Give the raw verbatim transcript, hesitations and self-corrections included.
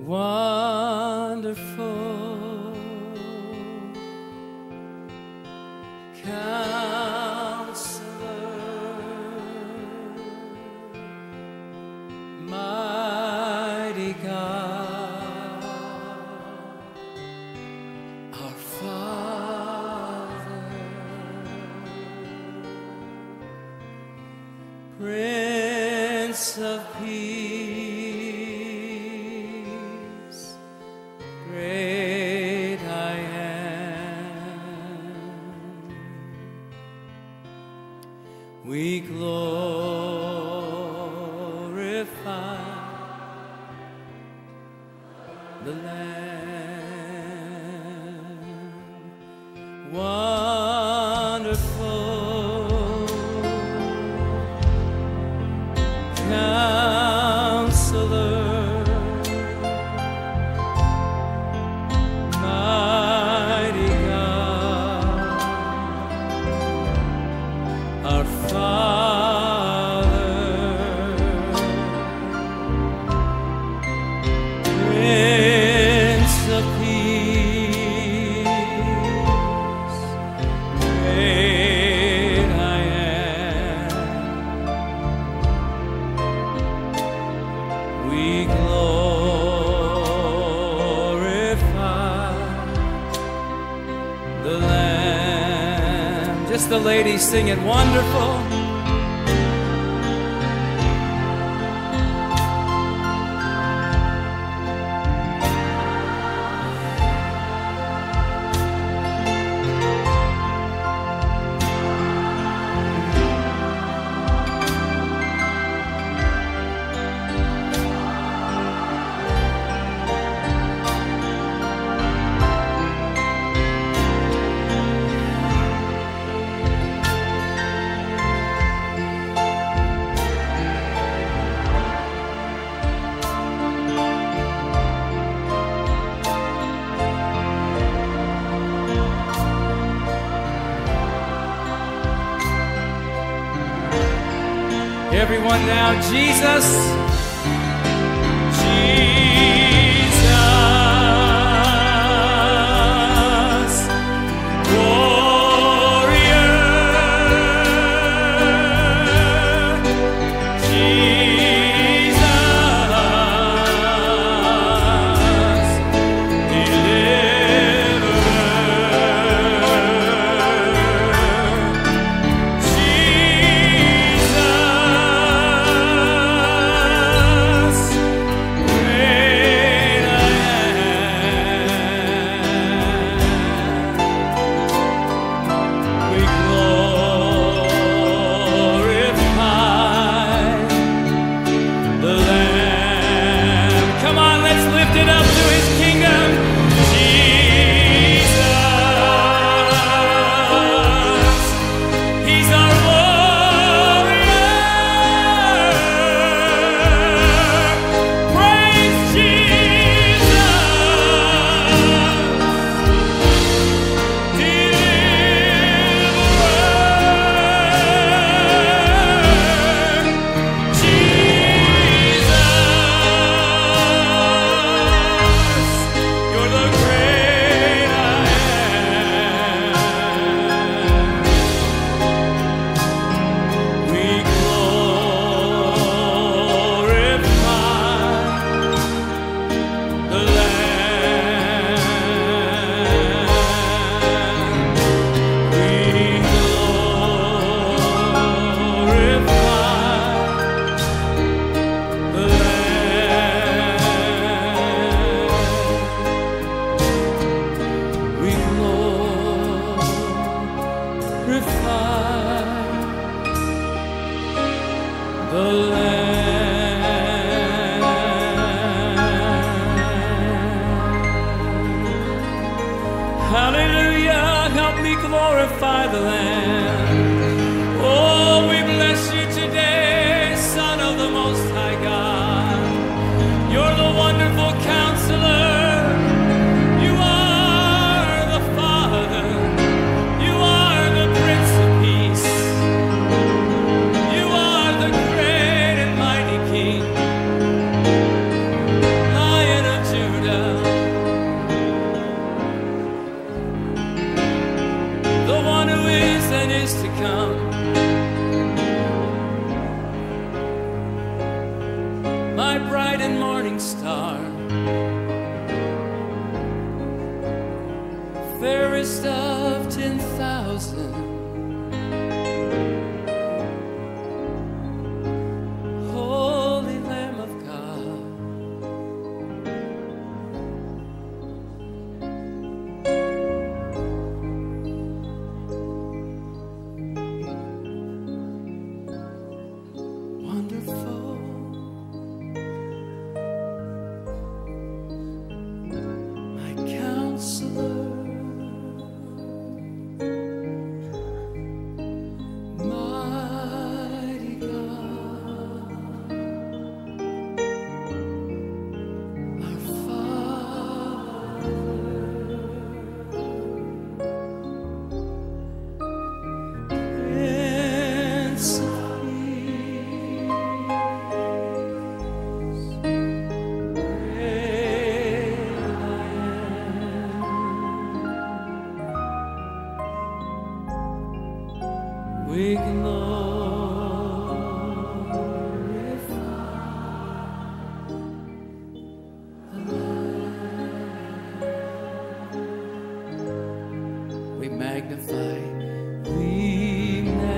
Wonderful Counselor, mighty God, our Father, Prince of Peace, great I am. We glorify the Lamb. Wonderful Counselor, mighty God, our Father, Prince of Peace, great I am. We glorify the Lamb. Just the ladies sing it. Wonderful. Everyone now, Jesus, Jesus, warrior, Jesus, Hallelujah, help me glorify the Lamb. Oh, we bless you today, Son of the Most High God. You're the wonderful Counselor. You are the Father. You are the Prince of Peace. You are the great and mighty King, Lion of Judah. and is to come. My bright and morning star, fairest of ten thousand, Holy Lamb of God. Wonderful, my counselor, mighty God, our Father, Prince of Peace, great I am. We glorify, we magnify, we magnify.